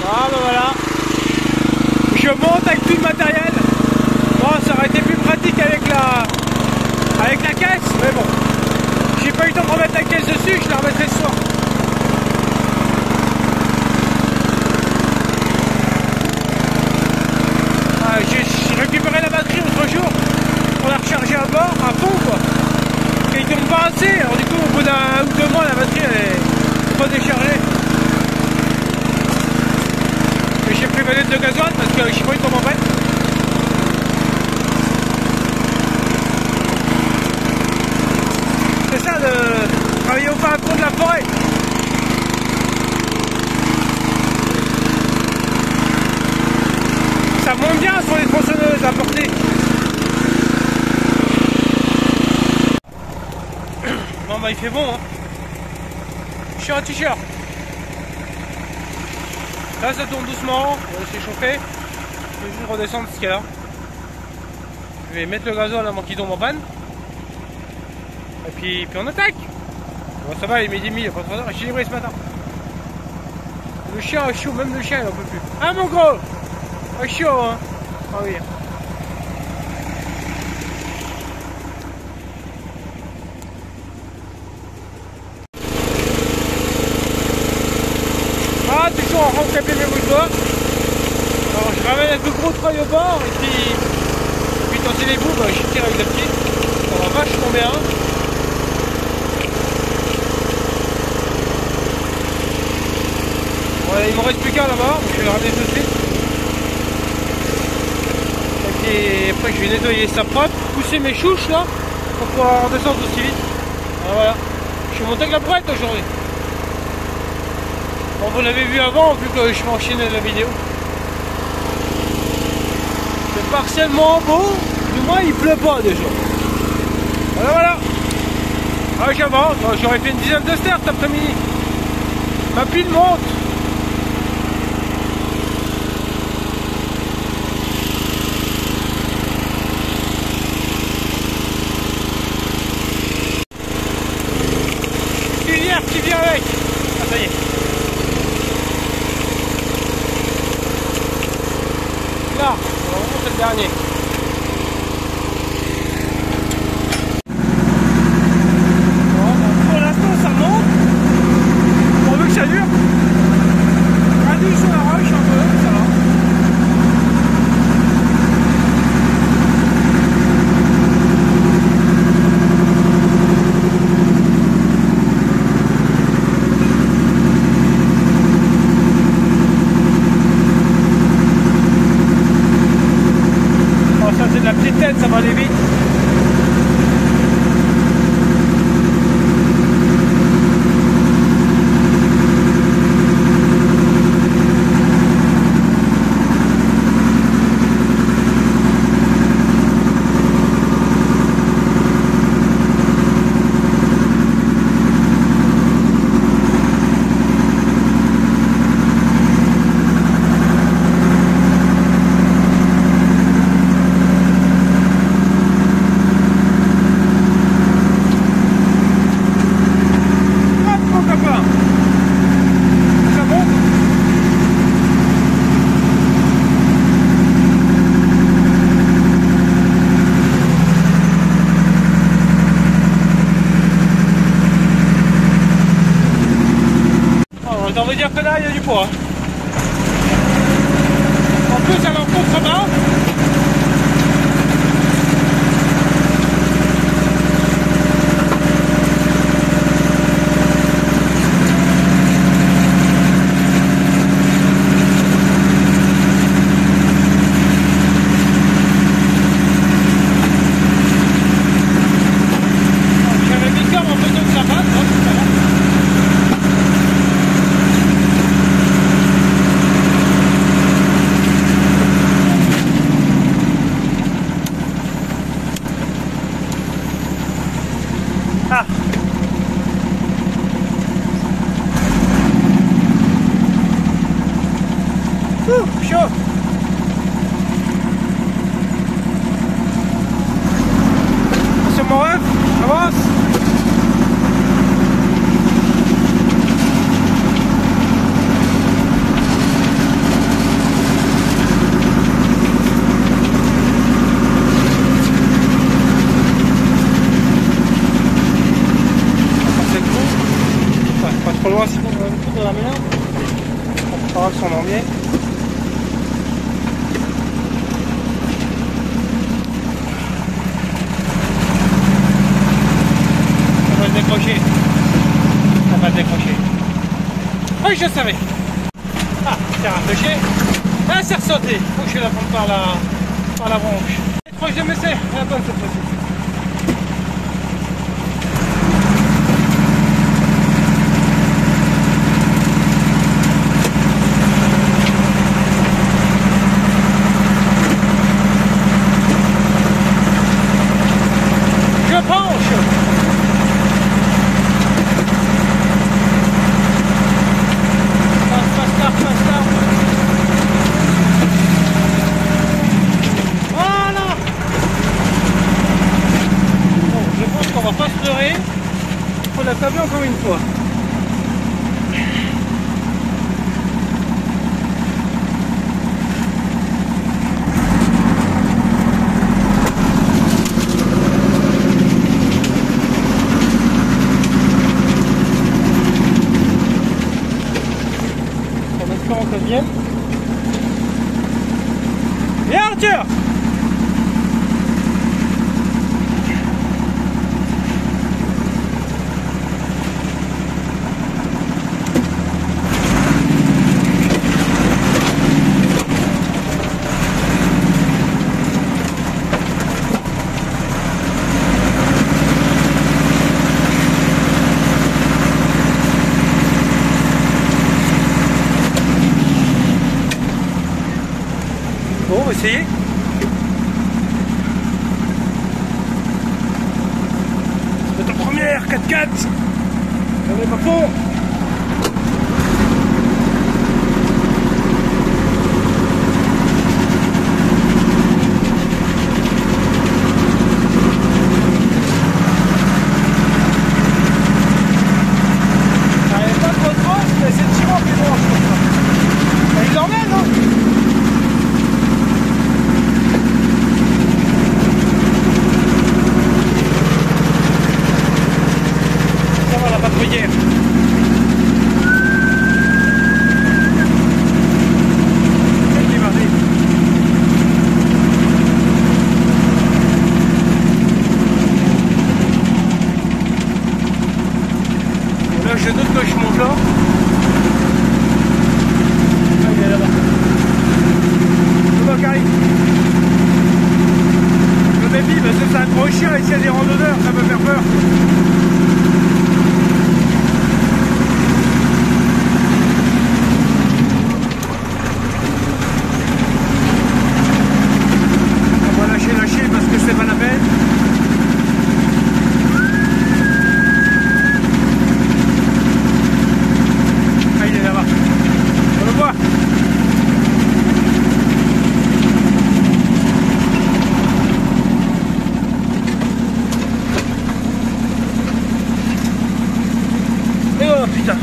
Ah bah voilà. Je monte avec tout le matériel. Bon, ça aurait été plus pratique avec la caisse, mais bon. J'ai pas eu le temps de remettre la caisse dessus, je la remettrai ce soir. Ah, j'ai récupéré la batterie l'autre jour pour la recharger à bord, à fond quoi. Et il tombe pas assez, alors du coup au bout d'un ou 2 mois la batterie elle est pas déchargée. Et j'ai pris ma lettre de gasoil parce que je sais pas comment en fait. C'est ça de travailler au fin fond de la forêt. Ça monte bien sur les tronçonneuses à portée. Bon bah il fait bon hein. Je suis en t-shirt. Là ça tourne doucement, c'est chauffé. Je vais juste redescendre ce qu'il y a là. Je vais mettre le gasoil avant qu'il tombe en panne. Et puis on attaque. Bon ça va, il est midi et demi, il n'y a pas trop d'heure, j'ai livré ce matin. Le chien est chaud, même le chien il en peut plus. Ah mon gros, c'est chaud hein. Ah oui. Ah toujours en rentrée mes bouts de bois. Alors je ramène un peu gros treuil au bord et puis quand c'est les bouts, bah, je tire avec la petite. Ça va vachement bien. Voilà, il m'en reste plus qu'un là-bas, je vais le ramener tout de suite. Et après je vais nettoyer ça propre, pousser mes chouches là pour pouvoir redescendre aussi vite. Voilà. Je suis monté avec la brouette aujourd'hui. Bon, vous l'avez vu avant, vu que je m'enchaînais la vidéo. C'est partiellement beau, du moins il pleut pas déjà. Voilà. Ah j'avance, j'aurais fait une dizaine de stères cet après-midi. Ma pile monte. Qui vient avec. Ah ça y est. Là, c'est le dernier. Bon, pour l'instant ça monte. On veut que ça dure. Radis sur la roche un peu, ça va. Ça va aller vite. On va dire que là il y a du poids. En plus elle est en contrebas. J'avais mis le corps en faisant que ça passe, hein, tout à l'heure. Ah. Chaud. C'est mon rêve, avance. voir son embier. Ça va se décrocher. Ça va se décrocher. Oui, je savais. Ah, c'est rafraîchi. Ah, c'est ressauté. Faut que je la prenne par la branche. Je crois que je me sais. La bonne cette fois-ci. Je penche. Voilà. Bon, je pense qu'on va pas se leurrer. Il faut la tabler encore une fois. En espérant que ça vienne. Et Arthur! Bon, on va essayer. C'est ta première 4x4. On est pas fond. Elle est pas trop grosse, mais c'est le tirant plus grand, je pense. Elle les emmène, hein. Hier. Là, je doute que je monte là. Ah, il est là-bas. Le Macari. Le baby, parce que c'est un gros chien et s'il y a des randonneurs, ça peut faire peur. Lâcher parce que c'est pas la peine. Ah, il est là-bas. On le voit. Et oh putain.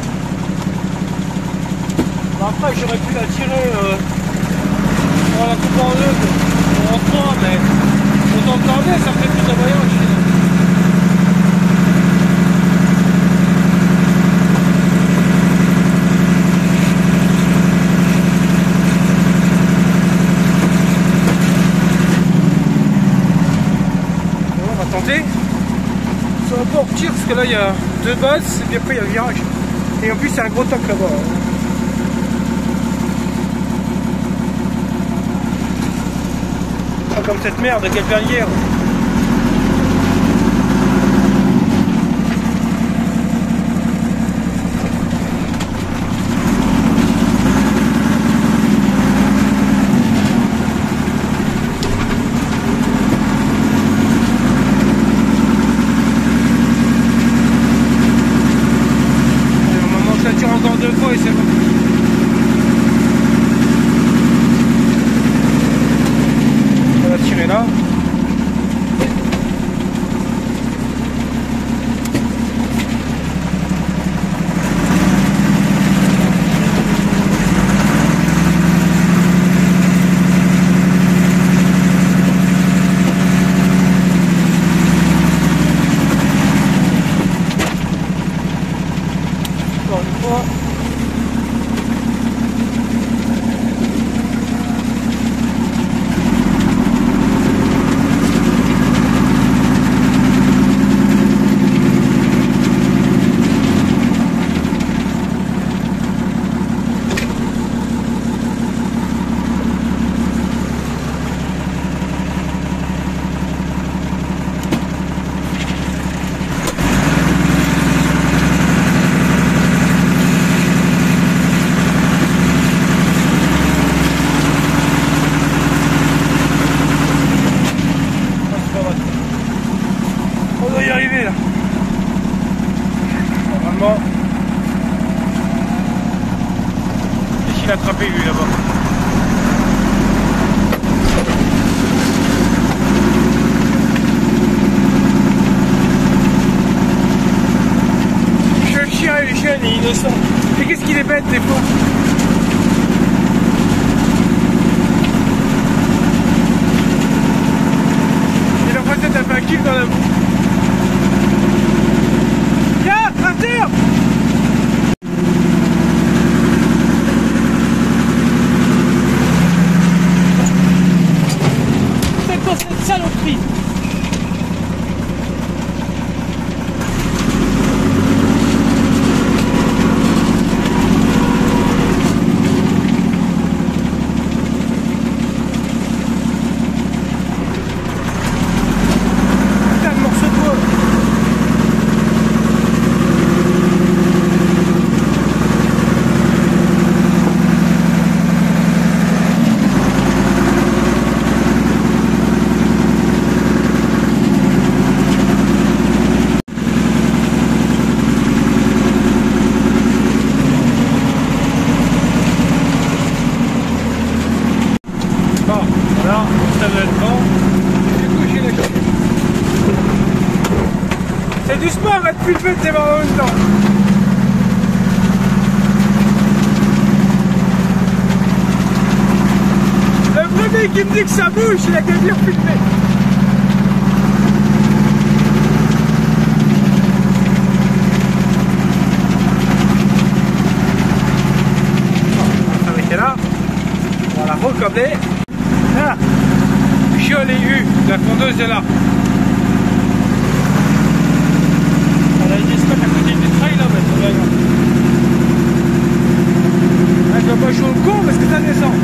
Bon, après j'aurais pu la tirer pour la coupe en deux. En 3, mais autant de tarder, ça fait plus de voyage. Bon, on va tenter. Ça va pas en retirer parce que là il y a deux bases et puis après il y a le virage. Et en plus c'est un gros toc là-bas. Pas comme cette merde qu'elle vient hier. Maman, je la tire encore deux fois et c'est bon. Tirer là. rattrapé lui là-bas. Le chien il est innocent. Et qu'est-ce qu'il est bête des fois. Il a peut-être fait un kill dans la boue. Viens, Arthur! C'est quoi cette saloperie? Voilà, ça va être bon. C'est du sport, va te filmer de tes mains en même temps. Le premier qui me dit que ça bouge, il a qu'à venir filmer. On va s'arrêter là. On va la recobler. Là, je l'ai eu, la fondeuse est là. Elle a été se mettre à côté du trail là, mais c'est pas grave. Je dois pas jouer au con parce que ça descend.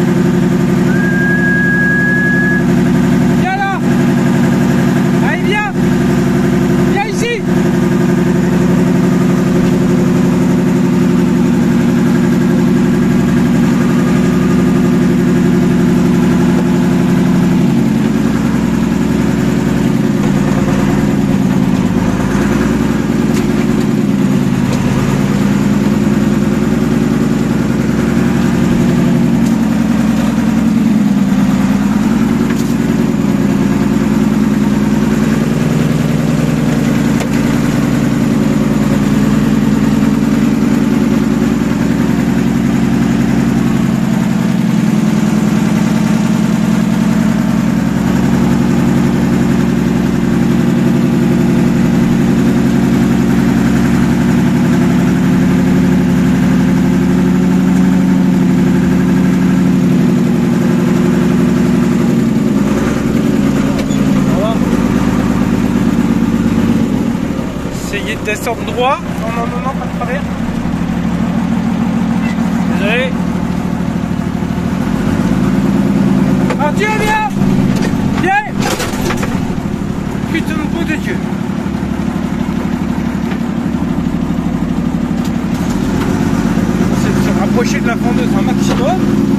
Viens là. Allez, viens. Viens ici. Descendre droit. Non, pas de travers. Désolé. Arthur, viens. Viens. Putain de peau de Dieu. C'est de se rapprocher de la fondeuse un maximum.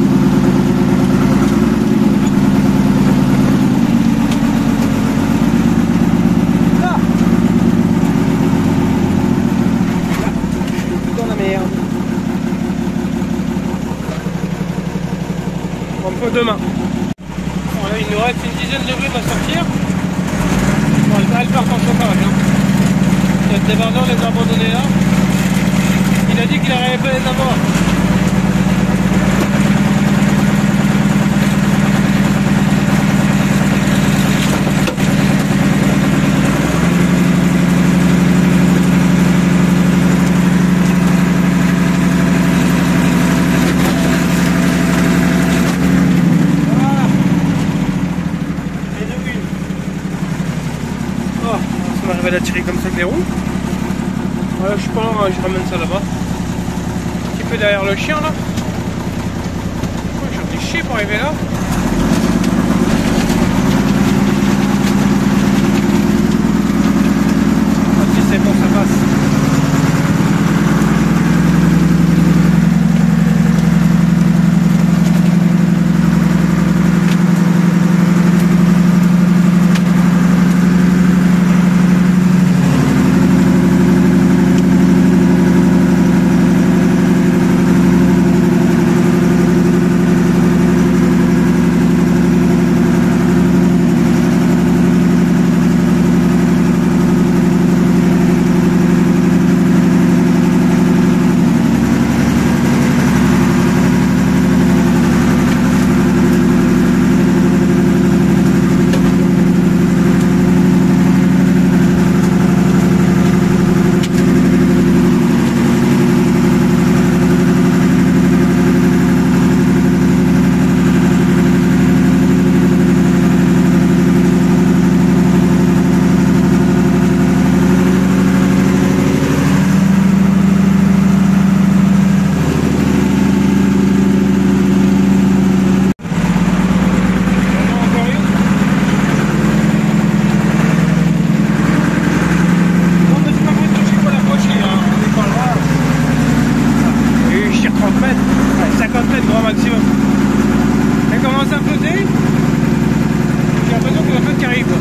Demain. Bon, là, il nous reste une dizaine de briques à sortir. Bon, elle part en chauffage. Hein. Il y a le débardeur, les a abandonnés là. Il a dit qu'il n'arrivait pas à les avoir. On va la tirer comme ça avec les roues. Voilà, je suis pas loin, je ramène ça là-bas. Un petit peu derrière le chien là. Oh, j'en ai chier pour arriver là. Ah, si c'est bon, ça passe. maximum. Elle commence à flotter. J'ai l'impression que la flotte qui arrive.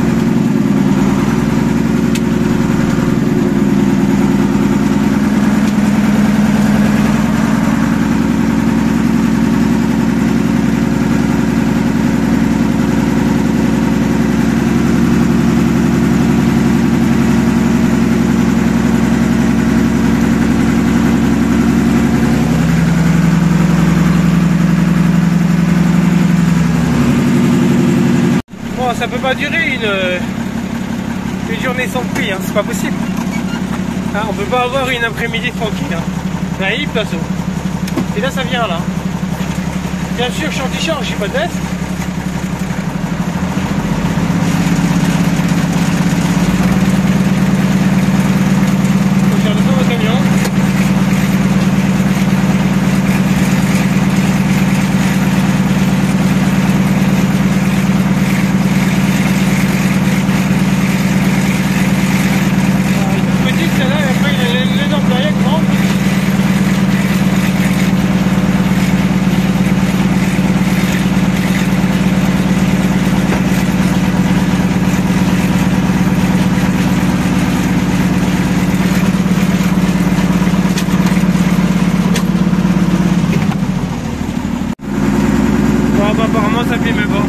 Ça peut pas durer une journée sans pluie, hein, c'est pas possible. Hein, on peut pas avoir une après-midi tranquille. Hein. Là, il pleut. Et là, ça vient là. Bien sûr, je suis en t-shirt, je suis pas de veste. Faut faire le tour au camion. Apparemment ça filme pas.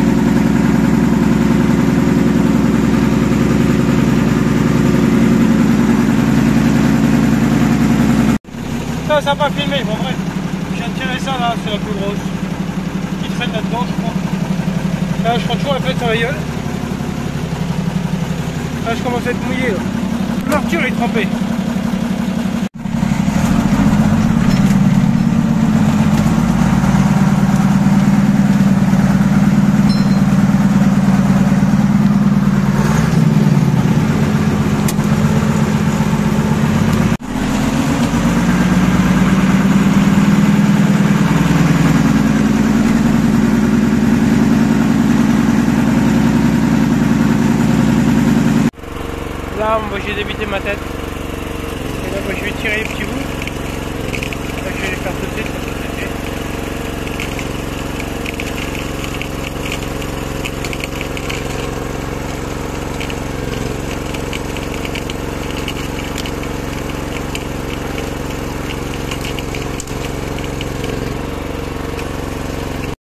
Ça n'a pas filmé, bon bref. Je viens de tirer ça là, c'est la plus grosse. Qui traîne là-dedans je crois. Là je prends toujours la fête sur la gueule. Là je commence à être mouillé là. L'arture est trempée. Là, moi j'ai débité ma tête. Et là, moi, je vais tirer les petits bouts. Là, je vais les faire tout de suite.